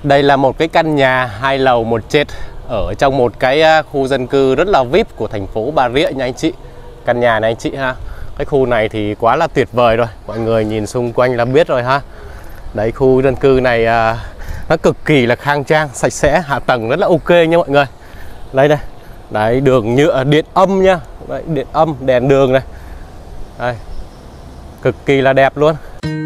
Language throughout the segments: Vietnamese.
Đây là một cái căn nhà 2 lầu 1 trệt ở trong một cái khu dân cư rất là VIP của thành phố Bà Rịa nha anh chị. Căn nhà này anh chị ha. Cái khu này thì quá là tuyệt vời rồi. Mọi người nhìn xung quanh là biết rồi ha. Đấy, khu dân cư này nó cực kỳ là khang trang, sạch sẽ, hạ tầng rất là ok nha mọi người. Đây đây. Đấy, đường nhựa, điện âm nha. Đấy, điện âm, đèn đường này. Đây. Cực kỳ là đẹp luôn.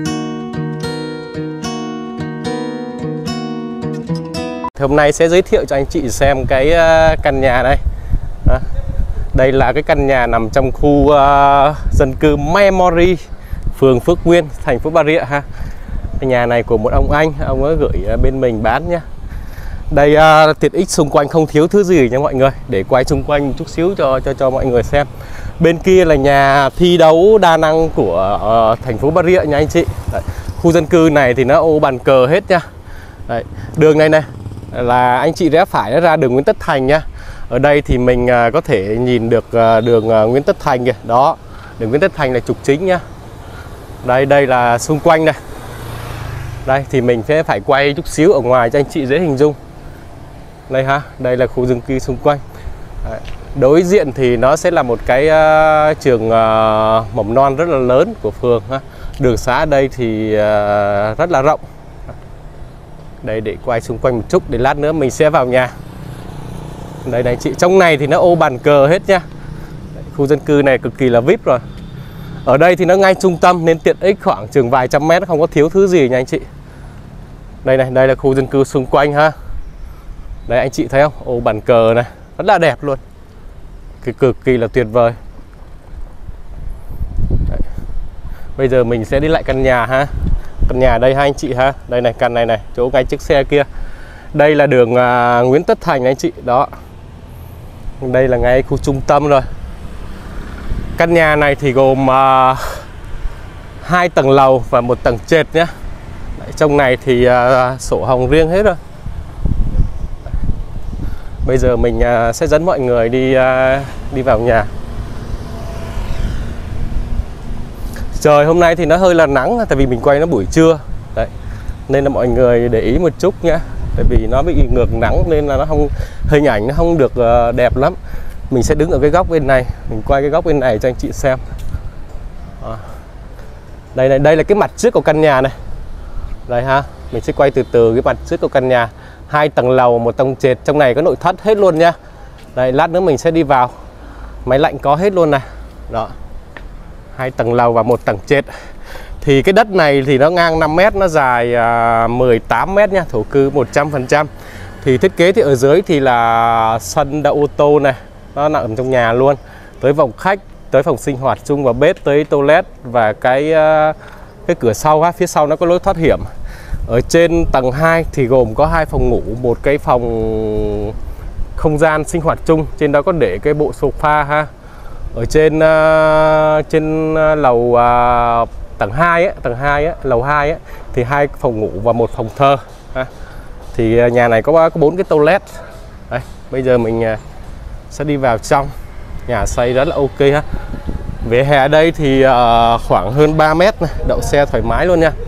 Hôm nay sẽ giới thiệu cho anh chị xem cái căn nhà đây. Đây là cái căn nhà nằm trong khu dân cư Memory, phường Phước Nguyên, thành phố Bà Rịa ha. Cái nhà này của một ông ấy gửi bên mình bán nhá. Đây tiện ích xung quanh không thiếu thứ gì nha mọi người. Để quay xung quanh một chút xíu cho mọi người xem. Bên kia là nhà thi đấu đa năng của thành phố Bà Rịa nha anh chị. Đấy, khu dân cư này thì nó ô bàn cờ hết nha. Đấy, đường này này là anh chị rẽ phải ra đường Nguyễn Tất Thành nha. Ở đây thì mình có thể nhìn được đường Nguyễn Tất Thành kìa. Đó, đường Nguyễn Tất Thành là trục chính nhá. Đây là xung quanh này. Đây thì mình sẽ phải quay chút xíu ở ngoài cho anh chị dễ hình dung. Đây ha, đây là khu dân cư xung quanh. Đấy, đối diện thì nó sẽ là một cái trường mầm non rất là lớn của phường ha. Đường xá ở đây thì rất là rộng. Đây, để quay xung quanh một chút để lát nữa mình sẽ vào nhà. Đây này chị, trong này thì nó ô bàn cờ hết nha. Đấy, khu dân cư này cực kỳ là VIP rồi. Ở đây thì nó ngay trung tâm nên tiện ích khoảng chừng vài trăm mét, không có thiếu thứ gì nha anh chị. Đây này, đây là khu dân cư xung quanh ha. Đây anh chị thấy không? Ô bàn cờ này, rất là đẹp luôn. Cực kỳ là tuyệt vời. Đấy. Bây giờ mình sẽ đi lại căn nhà ha. Căn nhà đây ha anh chị ha. Đây này, căn này này, chỗ ngay chiếc xe kia. Đây là đường Nguyễn Tất Thành anh chị. Đó. Đây là ngay khu trung tâm rồi. Căn nhà này thì gồm 2 tầng lầu và 1 tầng trệt nhé. Đấy, trong này thì sổ hồng riêng hết rồi. Bây giờ mình sẽ dẫn mọi người đi vào nhà. Trời hôm nay thì nó hơi là nắng, tại vì mình quay nó buổi trưa. Đấy, nên là mọi người để ý một chút nhé. Tại vì nó bị ngược nắng nên là nó không, hình ảnh nó không được đẹp lắm. Mình sẽ đứng ở cái góc bên này, mình quay cái góc bên này cho anh chị xem. Đây này, đây là cái mặt trước của căn nhà này. Đây ha, mình sẽ quay từ từ cái mặt trước của căn nhà. 2 tầng lầu, 1 tầng trệt, trong này có nội thất hết luôn nha. Đây, lát nữa mình sẽ đi vào. Máy lạnh có hết luôn này. Đó. 2 tầng lầu và 1 tầng trệt. Thì cái đất này thì nó ngang 5 m, nó dài 18 m nha, thổ cư 100%. Thì thiết kế thì ở dưới thì là sân đậu ô tô này, nó nằm trong nhà luôn. Tới phòng khách, tới phòng sinh hoạt chung và bếp, tới toilet và cái cửa sau ha, phía sau nó có lối thoát hiểm. Ở trên tầng 2 thì gồm có 2 phòng ngủ, một cái phòng không gian sinh hoạt chung, trên đó có để cái bộ sofa ha. Ở trên lầu tầng 2 á, lầu 2 á, thì 2 phòng ngủ và 1 phòng thờ ha. Thì nhà này có 4 cái toilet. Đây, bây giờ mình sẽ đi vào trong. Nhà xây rất là ok ha. Vỉa hè ở đây thì khoảng hơn 3 mét này, đậu xe thoải mái luôn nha.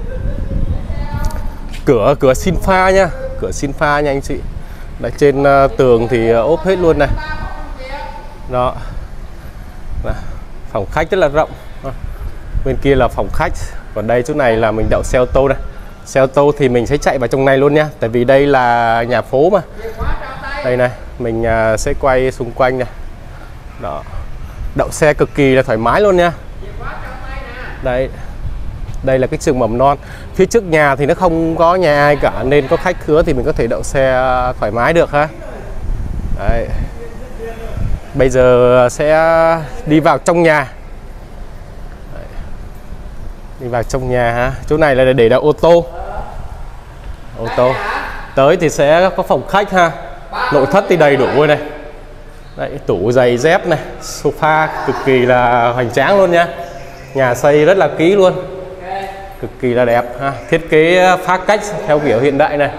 Cửa xin pha nha, cửa xin pha nha anh chị. Đấy, trên tường thì ốp hết luôn này. Đó. Phòng khách rất là rộng. Bên kia là phòng khách. Còn đây chỗ này là mình đậu xe ô tô đây. Xe ô tô thì mình sẽ chạy vào trong này luôn nha. Tại vì đây là nhà phố mà. Đây này, mình sẽ quay xung quanh này. Đó. Đậu xe cực kỳ là thoải mái luôn nha. Đây. Đây là cái trường mầm non. Phía trước nhà thì nó không có nhà ai cả, nên có khách khứa thì mình có thể đậu xe thoải mái được ha. Đấy. Bây giờ sẽ đi vào trong nhà. Đấy. Đi vào trong nhà ha. Chỗ này là để đậu ô tô. Ô tô. Tới thì sẽ có phòng khách ha. Nội thất thì đầy đủ này. Đấy, tủ giày dép này, sofa cực kỳ là hoành tráng luôn nha. Nhà xây rất là kỹ luôn. Cực kỳ là đẹp ha. Thiết kế phá cách theo kiểu hiện đại này.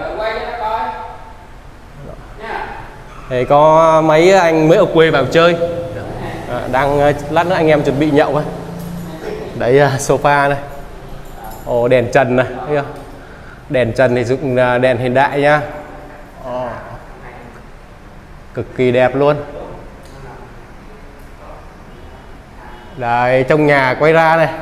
Thì có mấy anh mới ở quê vào chơi. Đang lát nữa anh em chuẩn bị nhậu ấy. Đấy, sofa này. Ồ, đèn trần này, thấy không? Đèn trần thì dụng đèn hiện đại nhá. Cực kỳ đẹp luôn. Đấy, trong nhà quay ra này.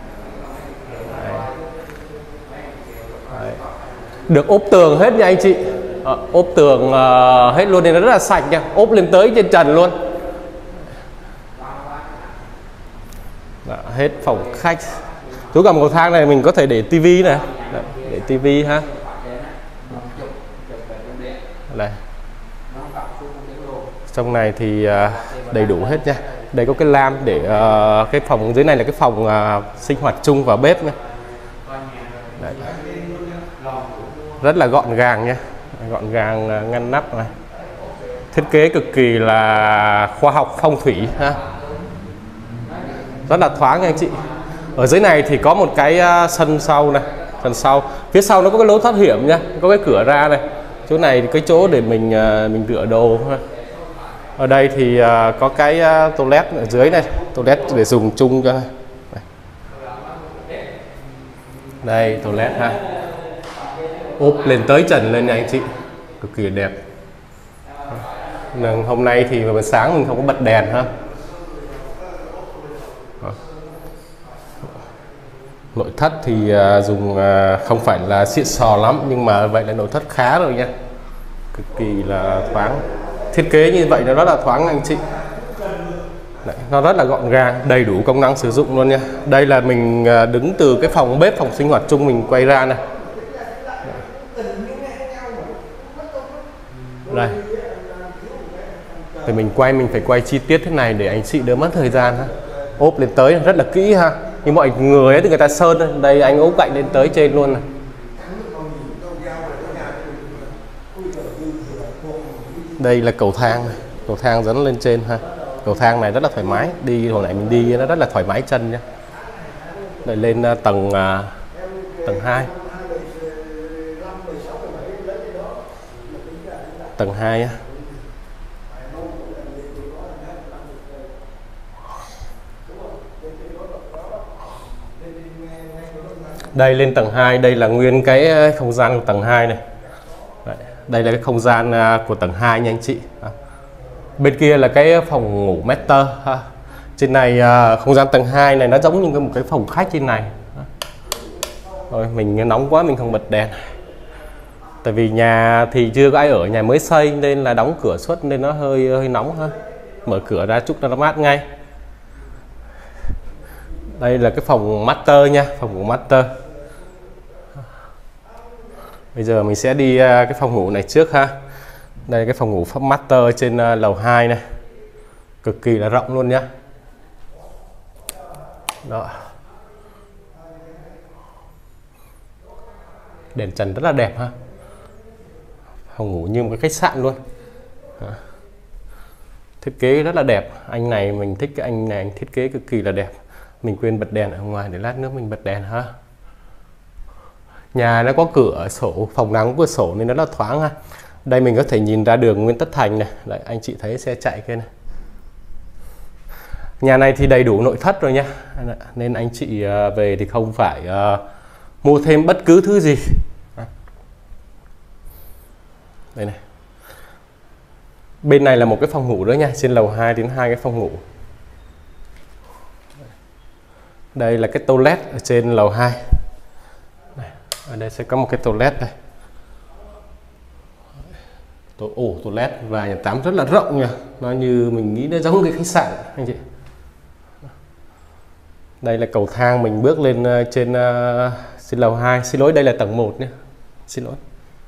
Đấy. Được ốp tường hết nha anh chị. Ốp tường hết luôn nên nó rất là sạch nha, ốp lên tới trên trần luôn. Đó, hết phòng khách. Chỗ cầm cầu thang này mình có thể để tivi này. Đấy, để tivi ha. Đây. Trong này thì đầy đủ hết nha. Đây có cái lam để cái phòng dưới này là cái phòng sinh hoạt chung và bếp nha. Đấy. Rất là gọn gàng nha, gọn gàng ngăn nắp này. Thiết kế cực kỳ là khoa học phong thủy ha. Rất là thoáng nha anh chị. Ở dưới này thì có một cái sân sau này, sân sau. Phía sau nó có cái lối thoát hiểm nha, có cái cửa ra này. Chỗ này thì cái chỗ để mình rửa đồ ha. Ở đây thì có cái toilet ở dưới này, toilet để dùng chung cho. Đây toilet ha. Ốp lên tới trần lên nha anh chị, cực kỳ đẹp. Nên hôm nay thì vào sáng mình không có bật đèn ha. Nội thất thì dùng không phải là xịn sò lắm, nhưng mà vậy là nội thất khá rồi nha, cực kỳ là thoáng. Thiết kế như vậy nó rất là thoáng anh chị. Đấy, nó rất là gọn gàng, đầy đủ công năng sử dụng luôn nha. Đây là mình đứng từ cái phòng bếp, phòng sinh hoạt chung mình quay ra này. Đây. Thì mình phải quay chi tiết thế này để anh chị đỡ mất thời gian ha. Ốp lên tới rất là kỹ ha. Như mọi người ấy thì người ta sơn, đây anh ốp cạnh lên tới trên luôn này. Đây là cầu thang này. Cầu thang dẫn lên trên ha. Cầu thang này rất là thoải mái, đi hồi nãy mình đi nó rất là thoải mái chân nha. Đây lên tầng 2. Tầng 2 á. Đây lên tầng 2, đây là nguyên cái không gian của tầng 2 này. Đây là cái không gian của tầng 2 nha anh chị. Bên kia là cái phòng ngủ master ha. Trên này không gian tầng 2 này nó giống như một cái phòng khách trên này. Rồi mình nóng quá mình không bật đèn. Tại vì nhà thì chưa có ai ở, nhà mới xây nên là đóng cửa suốt nên nó hơi nóng ha. Mở cửa ra chút nó mát ngay. Đây là cái phòng master nha, phòng ngủ master. Bây giờ mình sẽ đi cái phòng ngủ này trước ha. Đây là cái phòng ngủ pháp master trên lầu 2 này. Cực kỳ là rộng luôn nhá. Đó. Đèn trần rất là đẹp ha. Phòng ngủ như một cái khách sạn luôn. Đó. Thiết kế rất là đẹp. Anh này mình thích cái anh này, anh thiết kế cực kỳ là đẹp. Mình quên bật đèn ở ngoài để lát nữa mình bật đèn ha. Nhà nó có cửa sổ, phòng nào cũng có cửa sổ nên nó rất là thoáng ha. Đây mình có thể nhìn ra đường Nguyễn Tất Thành này. Đấy, anh chị thấy xe chạy kia này. Nhà này thì đầy đủ nội thất rồi nha. Nên anh chị về thì không phải mua thêm bất cứ thứ gì. Đây này. Bên này là một cái phòng ngủ nữa nha. Trên lầu 2 đến 2 cái phòng ngủ. Đây là cái toilet ở trên lầu 2. Ở đây sẽ có một cái toilet đây. Toilet và nhà tắm rất là rộng nha. Nó như mình nghĩ nó giống cái khách sạn anh chị. Đây là cầu thang mình bước lên trên lầu 2. Xin lỗi, đây là tầng 1 nhé. Xin lỗi.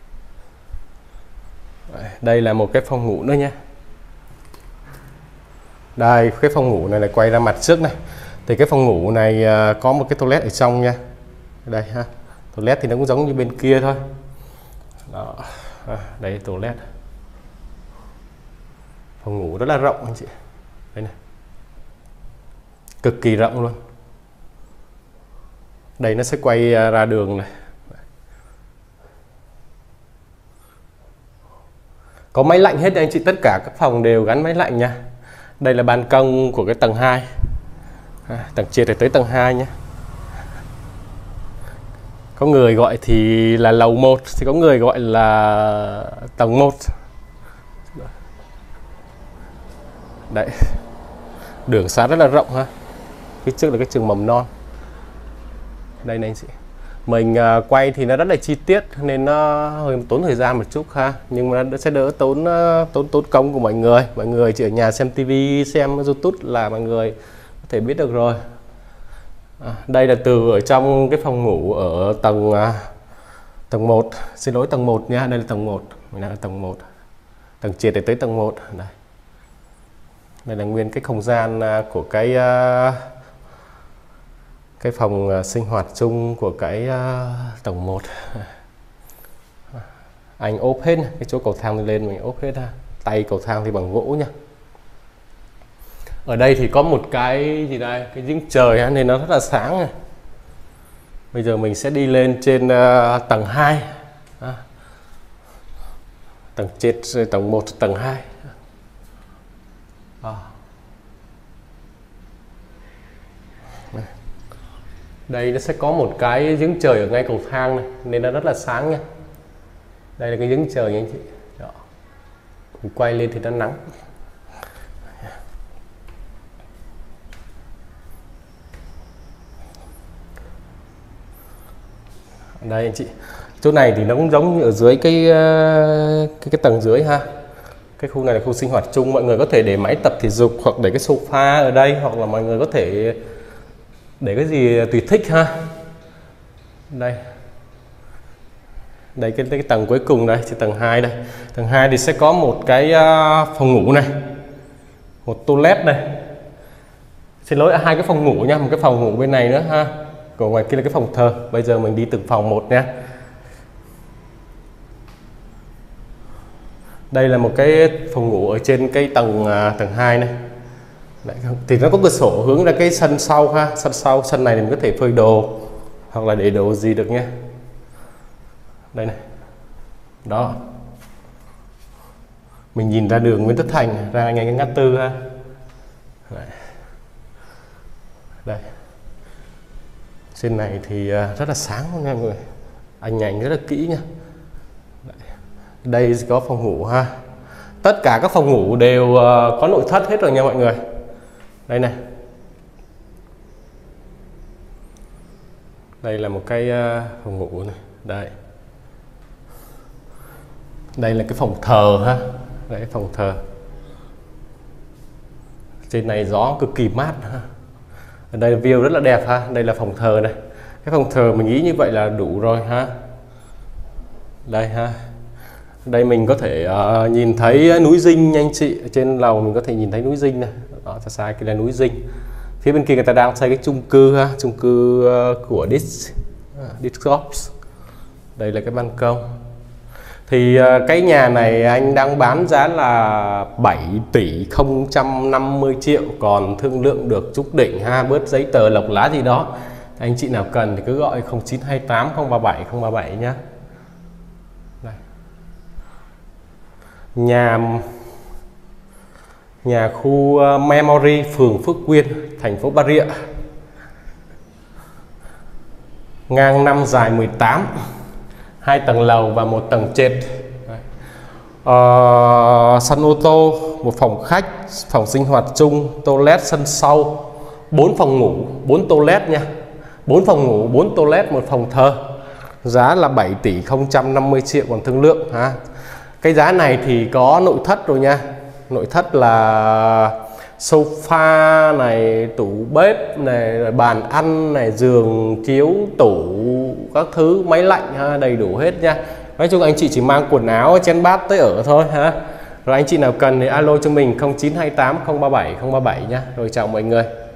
Đây là một cái phòng ngủ nữa nha. Đây, cái phòng ngủ này là quay ra mặt trước này. Thì cái phòng ngủ này có một cái toilet ở trong nha. Đây ha. Toilet thì nó cũng giống như bên kia thôi. Đó. Đây toilet. Phòng ngủ rất là rộng anh chị. Đây này. Cực kỳ rộng luôn. Đây nó sẽ quay ra đường này. Có máy lạnh hết anh chị, tất cả các phòng đều gắn máy lạnh nha. Đây là ban công của cái tầng 2. Tầng trệt tới tầng 2 nhé. Có người gọi thì là lầu 1, thì có người gọi là tầng 1. Đấy, đường xá rất là rộng ha. Phía trước là cái trường mầm non. Đây này anh chị, mình quay thì nó rất là chi tiết nên nó hơi tốn thời gian một chút ha, nhưng mà nó sẽ đỡ tốn công của mọi người. Mọi người chỉ ở nhà xem tivi, xem YouTube là mọi người có thể biết được rồi. Đây là từ ở trong cái phòng ngủ ở tầng 1, xin lỗi tầng 1 nha, đây là tầng 1, mình đang ở tầng 1, tầng trệt để tới tầng 1. Đây là nguyên cái không gian của cái phòng sinh hoạt chung của cái tầng 1. Anh ốp hết cái chỗ cầu thang lên, mình ốp hết ha. Tay cầu thang thì bằng gỗ nha. Ở đây thì có một cái gì đây, cái giếng trời nên nó rất là sáng này. Bây giờ mình sẽ đi lên trên tầng 2. Tầng trệt, tầng 1, tầng 2. Đây nó sẽ có một cái giếng trời ở ngay cầu thang này nên nó rất là sáng nha. Đây là cái giếng trời nha anh chị. Đó. Mình quay lên thì nó nắng. Đây anh chị, chỗ này thì nó cũng giống như ở dưới cái tầng dưới ha. Cái khu này là khu sinh hoạt chung, mọi người có thể để máy tập thể dục hoặc để cái sofa ở đây, hoặc là mọi người có thể để cái gì tùy thích ha. Đây cái tầng cuối cùng đây, thì tầng 2 đây. Tầng 2 thì sẽ có một cái phòng ngủ này, một toilet này. Xin lỗi, 2 cái phòng ngủ nha, một cái phòng ngủ bên này nữa ha. Còn ngoài kia là cái phòng thờ. Bây giờ mình đi từng phòng một nha. Đây là một cái phòng ngủ ở trên cái tầng 2 này. Đấy, thì nó có cửa sổ hướng ra cái sân sau ha. Sân này thì mình có thể phơi đồ hoặc là để đồ gì được nha. Đây này. Đó. Mình nhìn ra đường Nguyễn Tất Thành, ra ngay cái ngã tư ha. Đấy. Đây. Trên này thì rất là sáng nha mọi người. Anh ảnh rất là kỹ nha. Đây có phòng ngủ ha. Tất cả các phòng ngủ đều có nội thất hết rồi nha mọi người. Đây này. Đây là một cái phòng ngủ này. Đây. Đây là cái phòng thờ ha. Đây phòng thờ. Trên này gió cực kỳ mát ha. Ở đây view rất là đẹp ha. Đây là phòng thờ này. Cái phòng thờ mình nghĩ như vậy là đủ rồi ha. Đây ha. Đây mình có thể nhìn thấy núi Dinh nha anh chị. Ở trên lầu mình có thể nhìn thấy núi Dinh này. Đó, xa xa kia là núi Dinh. Phía bên kia người ta đang xây cái chung cư ha, chung cư của Discops. Đây là cái ban công. Thì cái nhà này anh đang bán giá là 7 tỷ 050 triệu, còn thương lượng được chút đỉnh ha, bớt giấy tờ lộc lá gì đó. Anh chị nào cần thì cứ gọi 0928 037 037 nhá. Đây. Nhà khu Memory, phường Phước Nguyên, thành phố Bà Rịa. Ngang 5 dài 18, 2 tầng lầu và 1 tầng trệt. Sân ô tô, một phòng khách, phòng sinh hoạt chung, toilet sân sau, 4 phòng ngủ, 4 toilet nha. 4 phòng ngủ, 4 toilet, 1 phòng thờ. Giá là 7 tỷ 050 triệu còn thương lượng ha. Cái giá này thì có nội thất rồi nha. Nội thất là sofa này, tủ bếp này, bàn ăn này, giường, chiếu, tủ, các thứ, máy lạnh ha, đầy đủ hết nha. Nói chung anh chị chỉ mang quần áo, chén bát tới ở thôi ha. Rồi anh chị nào cần thì alo cho mình 0928 037 037 nhá. Rồi chào mọi người.